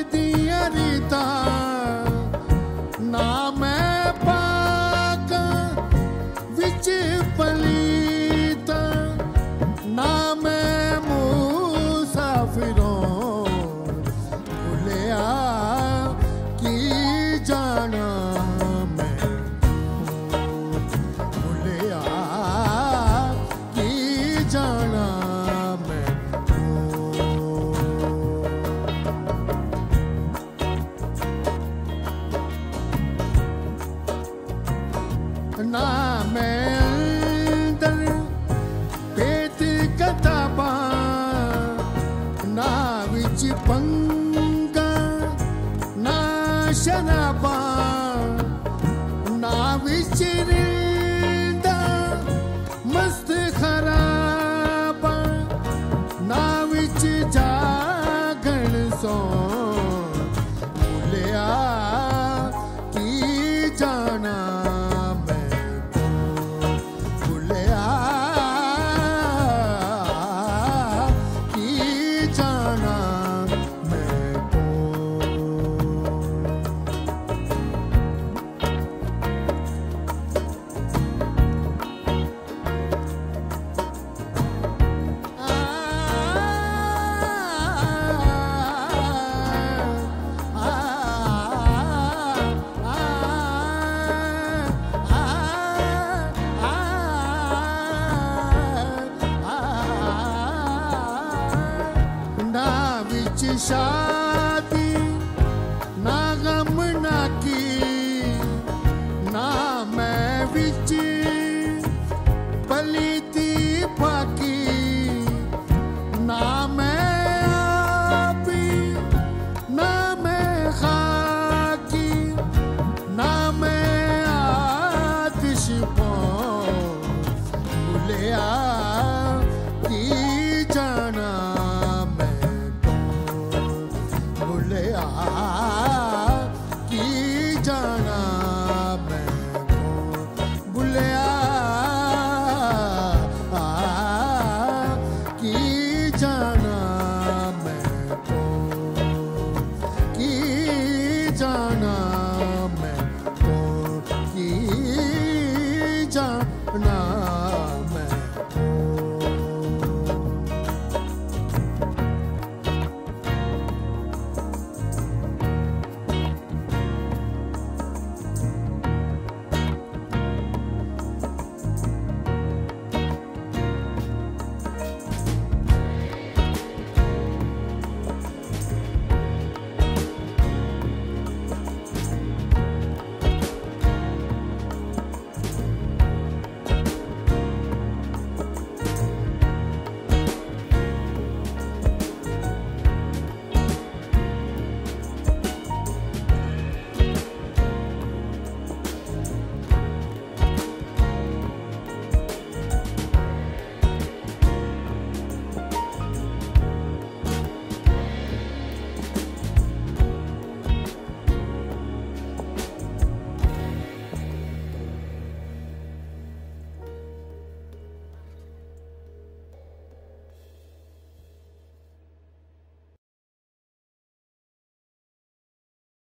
दिया रीता ना मैं पाक विच पलीता ना मैं मुसाफिरों भुलिया की जाना मैं भुलिया की जाना मैं ना मैं अंदर पेट कताबा ना विच पंगा ना शराबा ना विच रिंदा मस्त खराबा ना विच जागण सो भुलिया की जाना शादी ना गम ना की ना मैं विच पलीती पाकी ना मैं आपी ना मैं खाकी ना मैं आतिश भुलिया की जाना भुलिया